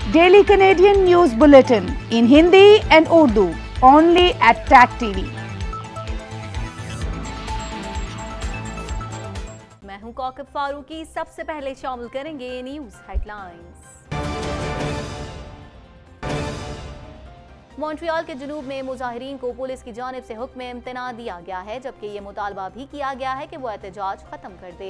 Daily Canadian News Bulletin in Hindi and Urdu only at TAC TV. मैं हूं कौकब फारूकी। सबसे पहले शामिल करेंगे न्यूज हेडलाइंस। मॉन्ट्रियल के जुनूब में मुजाहिरीन को पुलिस की जानिब से हुक्म इम्तना दिया गया है, जबकि ये मुतालबा भी किया गया है कि वो एहतजाज खत्म कर दे।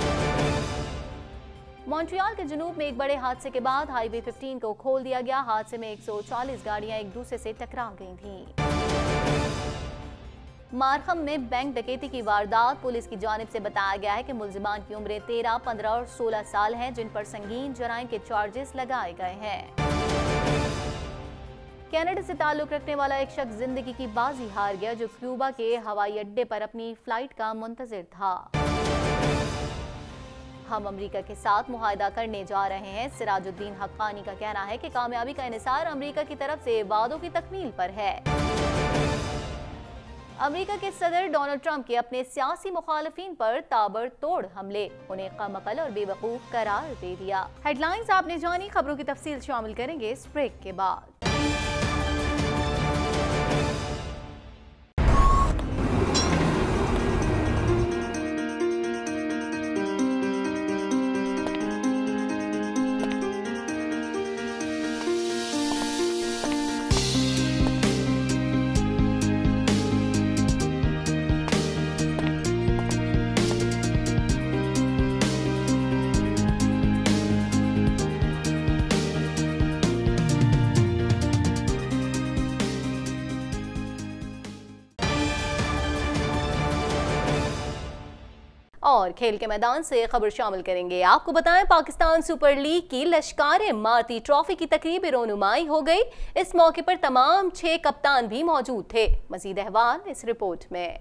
मॉन्ट्रियल के जुनूब में एक बड़े हादसे के बाद हाईवे 15 को खोल दिया गया। हादसे में 140 गाड़ियां एक दूसरे से टकरा गई थीं। मार्खम में बैंक डकैती की वारदात। पुलिस की जानिब से बताया गया है कि मुल्जिमान की उम्रें 13, 15 और 16 साल हैं, जिन पर संगीन जराइम के चार्जेस लगाए गए हैं। कनाडा से ताल्लुक रखने वाला एक शख्स जिंदगी की बाजी हार गया, जो क्यूबा के हवाई अड्डे पर अपनी फ्लाइट का मुंतजिर था। हम अमेरिका के साथ मुआहदा करने जा रहे हैं। सिराजुद्दीन हक्कानी का कहना है कि कामयाबी का इन्हिसार अमेरिका की तरफ से वादों की तकमील पर है। अमेरिका के सदर डोनाल्ड ट्रंप के अपने सियासी मुखालिफिन पर ताबड़तोड़ हमले, उन्हें कमअकल और बेवकूफ करार दे दिया। हेडलाइंस आपने जानी, खबरों की तफसील शामिल करेंगे इस ब्रेक के बाद। और खेल के मैदान से खबर शामिल करेंगे। आपको बताएं, पाकिस्तान सुपर लीग की लश्कार-ए-इमारती ट्रॉफी की तकरीब रोनुमाई हो गई। इस मौके पर तमाम 6 कप्तान भी मौजूद थे। मजीद अहवाल इस रिपोर्ट में।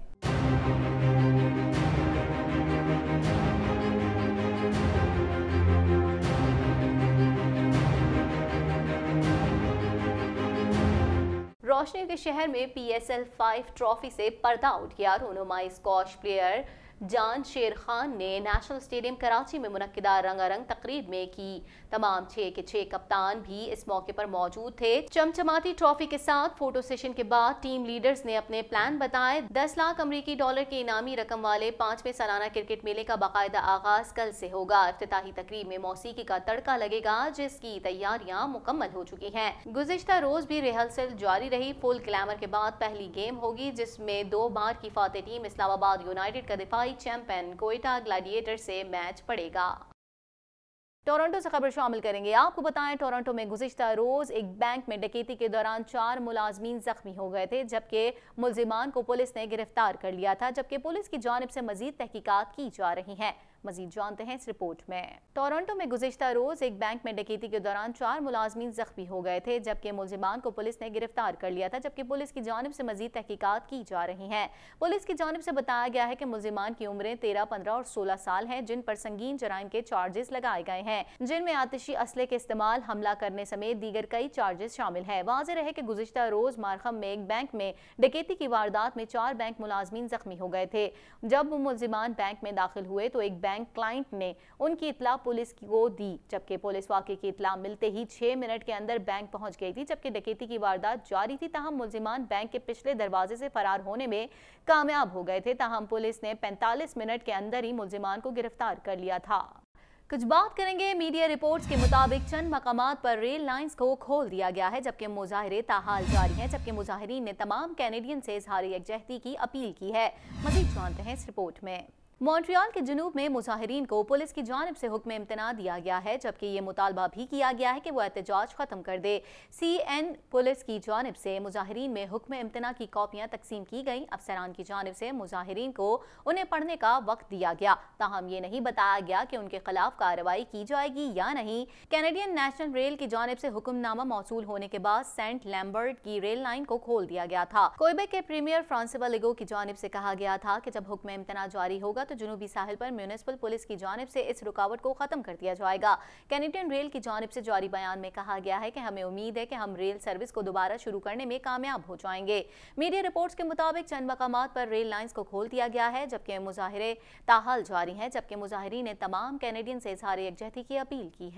रोशनी के शहर में PSL 5 ट्रॉफी से पर्दा उठ गया। रोनुमाई स्क्वॉश प्लेयर जान शेर खान ने नेशनल स्टेडियम कराची में मुनक्किदा रंगारंग तकरीब में की। तमाम 6 के 6 कप्तान भी इस मौके पर मौजूद थे। चमचमाती ट्रॉफी के साथ फोटो सेशन के बाद टीम लीडर्स ने अपने प्लान बताए। 10 लाख अमरीकी डॉलर के इनामी रकम वाले 5वें सालाना क्रिकेट मेले का बाकायदा आगाज कल से होगा। इफ्तिताही तकरीब में मौसीकी का तड़का लगेगा, जिसकी तैयारियां मुकम्मल हो चुकी हैं। गुज़िश्ता रोज भी रिहर्सल जारी रही। फुल ग्लैमर के बाद पहली गेम होगी, जिसमें 2 बार की फातेह टीम इस्लामाबाद यूनाइटेड का दिफाई चैंपियन कोयटा ग्लैडिएटर से मैच पड़ेगा। टोरंटो से खबर शामिल करेंगे। आपको बताएं, टोरंटो में गुज़िश्ता रोज एक बैंक में डकैती के दौरान 4 मुलाजमीन जख्मी हो गए थे, जबकि मुल्जिमान को पुलिस ने गिरफ्तार कर लिया था, जबकि पुलिस की जानिब से मजीद तहकीकात की जा रही हैं। मजीद जानते हैं इस रिपोर्ट में। टोरंटो में गुज़िश्ता रोज एक बैंक में डकैती के दौरान 4 मुलाजमीन जख्मी हो गए थे, जबकि मुल्जिमान को पुलिस ने गिरफ्तार कर लिया था, जबकि पुलिस की जानिब से मजीद तहकीकात की जा रही हैं। पुलिस की जानिब से बताया गया है कि मुल्जिमान की उम्रें 13, 15 और 16 साल हैं, जिन पर संगीन जराइम के चार्जेस लगाए गए हैं, जिनमें आतिशी असले के इस्तेमाल, हमला करने समेत दीगर कई चार्जेस शामिल हैं। वाज़ेह रहे कि गुज़िश्ता रोज मार्खम में एक बैंक में डकैती की वारदात में 4 बैंक मुलाजमीन जख्मी हो गए थे। जब मुल्जिमान बैंक में दाखिल हुए तो एक बैंक क्लाइंट ने उनकी इत्तला पुलिस को दी, जबकि पुलिस वाक़े की इत्तला मिलते ही 6 मिनट के अंदर बैंक पहुंच गई थी, जबकि डकैती की वारदात जारी थी। ताहम मुल्जिमान बैंक के पिछले दरवाजे से फरार होने में कामयाब हो गए थे। ताहम पुलिस ने 45 मिनट के अंदर ही मुल्जिमान को गिरफ्तार कर लिया था। कुछ बात करेंगे मीडिया रिपोर्ट्स के मुताबिक चंद मकामात पर रेल लाइंस को खोल दिया गया है, जबकि मुजाहिरे ताहाल जारी हैं, जबकि मुजाहिरीन ने तमाम कैनेडियन से इजहार यकजहती की अपील की है। मज़ीद जानते हैं इस रिपोर्ट में। मॉन्ट्रियल के जुनूब में मुजाहिरीन को पुलिस की जानिब से हुक्म इम्तना दिया गया है, जबकि ये मुतालबा भी किया गया है कि वो एहतजाज खत्म कर दे। CN पुलिस की जानिब से मुजाहिरीन में हुक्म इम्तना की कॉपियां तकसीम की गई। अफसरान की जानिब से मुजाहिरीन को उन्हें पढ़ने का वक्त दिया गया। ताहम ये नहीं बताया गया कि उनके खिलाफ कार्रवाई की जाएगी या नहीं। कैनेडियन नेशनल रेल की जानिब से हुक्मनामा मौसूल होने के बाद सेंट लैम्बर्ट की रेल लाइन को खोल दिया गया था। क्वेबेक के प्रीमियर फ्रांसिवा लेगो की जानिब से कहा गया था कि जब हुक्म इम्तना जारी होगा तो जुनूबी साहिल पर म्यूनिसिपल पुलिस की जानिब से इस रुकावट को खत्म कर दिया जाएगा। कैनेडियन रेल की जानिब से जारी बयान में कहा गया है कि हमें उम्मीद है कि हम रेल सर्विस को दोबारा शुरू करने में कामयाब हो जाएंगे। मीडिया रिपोर्ट्स के मुताबिक चंद मकामात पर रेल लाइंस को खोल दिया गया है, जबकि मुजाहिरे ताहाल जारी हैं, जबकि मुजाहिरीन ने तमाम कैनेडियन से इजहार यकजहती की अपील की है।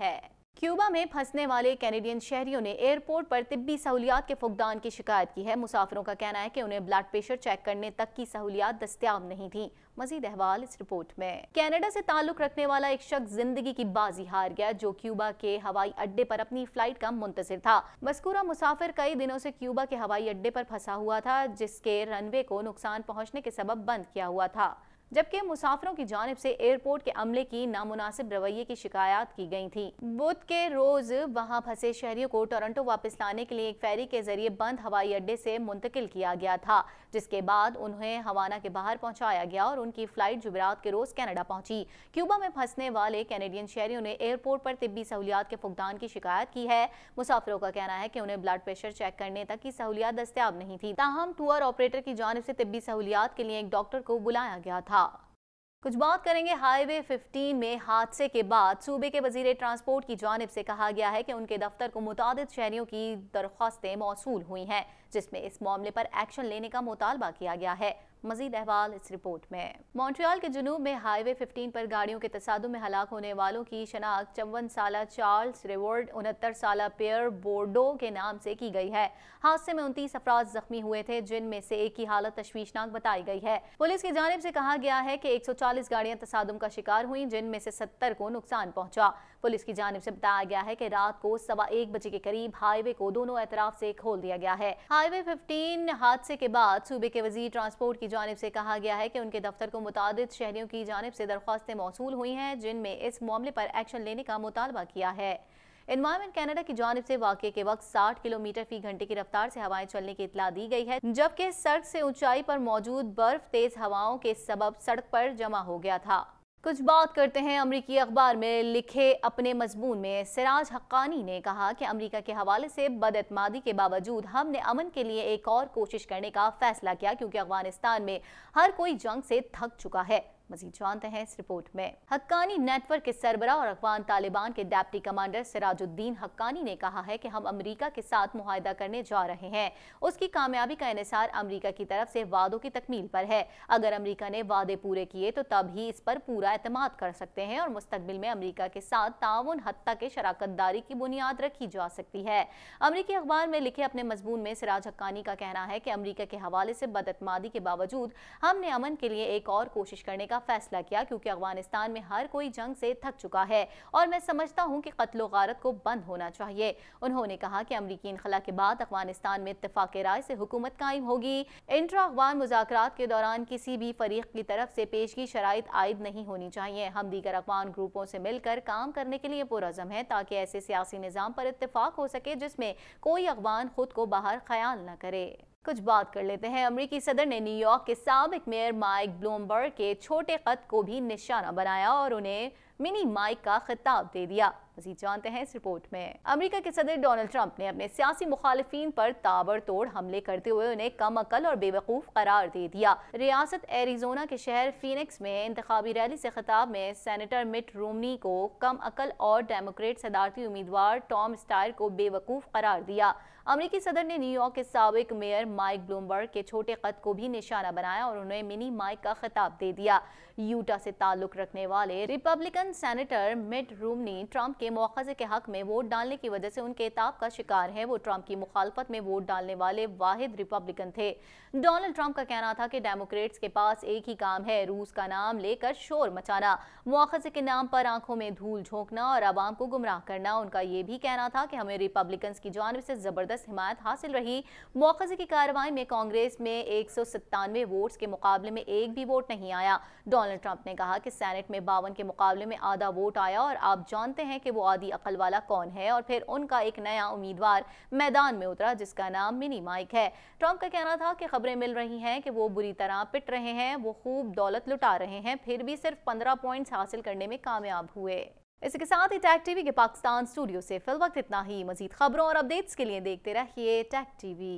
क्यूबा में फंसने वाले कैनेडियन शहरियों ने एयरपोर्ट पर तिब्बी सहूलियात के फुकदान की शिकायत की है। मुसाफिरों का कहना है कि उन्हें ब्लड प्रेशर चेक करने तक की सहूलियात दस्तयाब नहीं थी। मजीद अहवाल इस रिपोर्ट में। कनाडा से ताल्लुक रखने वाला एक शख्स जिंदगी की बाजी हार गया जो क्यूबा के हवाई अड्डे पर अपनी फ्लाइट का मुंतजिर था। मज़कूरा मुसाफिर कई दिनों से क्यूबा के हवाई अड्डे पर फंसा हुआ था, जिसके रनवे को नुकसान पहुंचने के सबब बंद किया हुआ था, जबकि मुसाफिरों की जानिब से एयरपोर्ट के अमले की नामुनासिब रवैये की शिकायत की गई थी। बुध के रोज वहां फंसे शहरियों को टोरंटो वापस लाने के लिए एक फेरी के जरिए बंद हवाई अड्डे से मुंतकिल किया गया था, जिसके बाद उन्हें हवाना के बाहर पहुंचाया गया और उनकी फ्लाइट जुमेरात के रोज कनाडा पहुंची। क्यूबा में फंसने वाले कैनेडियन शहरियों ने एयरपोर्ट पर तिब्बी सहूलियात के फुकदान की शिकायत की है। मुसाफिरों का कहना है कि उन्हें ब्लड प्रेशर चेक करने तक की सहूलियात दस्तयाब नहीं थी। ताहम टूर ऑपरेटर की जानिब से तिब्बी सहूलियात के लिए एक डॉक्टर को बुलाया गया था। कुछ बात करेंगे हाईवे 15 में हादसे के बाद सूबे के वजीर ट्रांसपोर्ट की जानिब से कहा गया है कि उनके दफ्तर को मुतादिद शहरियों की दरख्वास्तें मौसूल हुई हैं, जिसमें इस मामले पर एक्शन लेने का मुतालबा किया गया है। मजीद अहवाल इस रिपोर्ट में। मॉन्ट्रियल के जुनूब में हाईवे 15 पर गाड़ियों के तसादुम में हलाक होने वालों की शनाख्त 54 साला चार्ल्स रिवॉर्ड, 69 साला पियर बोर्डो के नाम से की गई है। हादसे में 29 अफराद जख्मी हुए थे, जिनमें से एक की हालत तशवीशनाक बताई गई है। पुलिस की जानिब से कहा गया है कि 140 गाड़ियां तसादुम का शिकार हुई, जिनमें से 70 को नुकसान पहुंचा। पुलिस की जानिब से बताया गया है कि रात को 1:15 बजे के करीब हाईवे को दोनों एतराफ से खोल दिया गया है। हाईवे 15 हादसे के बाद सूबे के वजीर ट्रांसपोर्ट की जानिब से कहा गया है कि उनके दफ्तर को मुतादिद शहरियों की जानिब से दरख्वास्तें मौसूल हुई हैं, जिनमें इस मामले पर एक्शन लेने का मुतालबा किया है। एनवायरमेंट कनाडा की जानिब से वाक़े के वक्त 60 किलोमीटर फी घंटे की रफ्तार से हवाएं चलने की इतला दी गई है, जबकि सड़क से ऊंचाई पर मौजूद बर्फ तेज हवाओं के सबब सड़क पर जमा हो गया था। कुछ बात करते हैं अमरीकी अखबार में लिखे अपने मजमून में सिराज हक्कानी ने कहा कि अमरीका के हवाले से बदएतमादी के बावजूद हमने अमन के लिए एक और कोशिश करने का फैसला किया, क्योंकि अफगानिस्तान में हर कोई जंग से थक चुका है। मजीद जानते हैं इस रिपोर्ट में। हक्कानी नेटवर्क के सरबराह और अफगान तालिबान के डेप्टी कमांडर सिराजुद्दीन हक्कानी ने कहा है कि हम अमरीका के साथ मुआहदा करने जा रहे हैं। उसकी कामयाबी का इन्हिसार अमरीका की तरफ से वादों की तकमील पर है। अगर अमरीका ने वादे पूरे किए तो तब ही इस पर पूरा एतमाद कर सकते हैं और मुस्तकबिल में अमरीका के साथ ताउन हत्ता के शराकतदारी की बुनियाद रखी जा सकती है। अमरीकी अखबार में लिखे अपने मजमून में सिराज हक्कानी का कहना है कि अमरीका के हवाले से बदएतमादी के बावजूद हमने अमन के लिए एक और कोशिश करने का फैसला किया, क्योंकि अफगानिस्तान में हर कोई जंग से थक चुका है और मैं समझता हूं कि कत्लो गारत को बंद होना चाहिए। उन्होंने कहा कि अमरीकी इनखला के बाद अफगानिस्तान में इत्तेफाक राय से हुकूमत कायम होगी। इंट्रा अफगान मुज़ाकरात के दौरान किसी भी फरीक की तरफ से पेशगी शराइत आयद नहीं होनी चाहिए। हम दीगर अफगान ग्रुपों से मिलकर काम करने के लिए पुरज़म है, ताकि ऐसे सियासी निज़ाम पर इत्तेफाक हो सके जिसमें कोई अफगान खुद को बाहर ख्याल न करे। कुछ बात कर लेते हैं। अमेरिकी सदर ने न्यूयॉर्क के साबिक मेयर माइक ब्लूमबर्ग के छोटे कद को भी निशाना बनाया और उन्हें मिनी माइक का खिताब दे दिया। मज़ीद जानते हैं इस रिपोर्ट में। अमेरिका के सदर डोनाल्ड ट्रंप ने अपने सियासी मुखालिफिन पर ताबड़तोड़ हमले करते हुए उन्हें कम अकल और बेवकूफ़ करार दे दिया। रियासत एरिजोना के शहर फीनिक्स में इंतखाबी रैली से खिताब में सेनेटर मिट रोमनी को कम अकल और डेमोक्रेट सदारती उम्मीदवार टॉम स्टायर को बेवकूफ़ करार दिया। अमेरिकी सदर ने न्यूयॉर्क के साबिक मेयर माइक ब्लूमबर्ग के छोटे कद को भी निशाना बनाया और उन्हें मिनी माइक का खिताब दे दिया। यूटा से ताल्लुक रखने वाले Republican senator Mitt Romney Trump के मुआखजे के हक में वोट डालने की वजह से उनके इताब का शिकार है। वो ट्रंप की मुखालफत में वोट डालने वाले वाहिद रिपब्लिकन थे। डोनाल्ड ट्रंप का कहना था कि डेमोक्रेट्स के पास एक ही काम है, रूस का नाम लेकर शोर मचाना, मुआखजे के नाम पर आंखों में धूल झोंकना और आवाम को गुमराह करना। उनका ये भी कहना था कि हमें रिपब्लिकन की जानिब से जबरदस्त हिमायत हासिल रही। मुआखजे की कार्रवाई में कांग्रेस में 197 वोट्स के मुकाबले में एक भी वोट नहीं आया। डोनाल्ड ट्रंप ने कहा कि सेनेट में 52 के मुकाबले में आधा वोट आया और आप जानते हैं कि वो आधी अकल वाला कौन है। और फिर उनका एक नया उम्मीदवार मैदान में उतरा जिसका नाम मिनी माइक है। ट्रंप का कहना था कि खबरें मिल रही हैं कि वो बुरी तरह पिट रहे हैं, वो खूब दौलत लुटा रहे हैं, फिर भी सिर्फ 15 पॉइंट्स हासिल करने में कामयाब हुए। इसके साथ ही टैग टीवी के पाकिस्तान स्टूडियो से फिल वक्त इतना ही। मजीद खबरों और अपडेट्स के लिए देखते रहिए tag TV.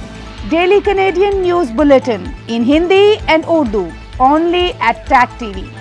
Daily Canadian News Bulletin in Hindi and Urdu only at TAG TV.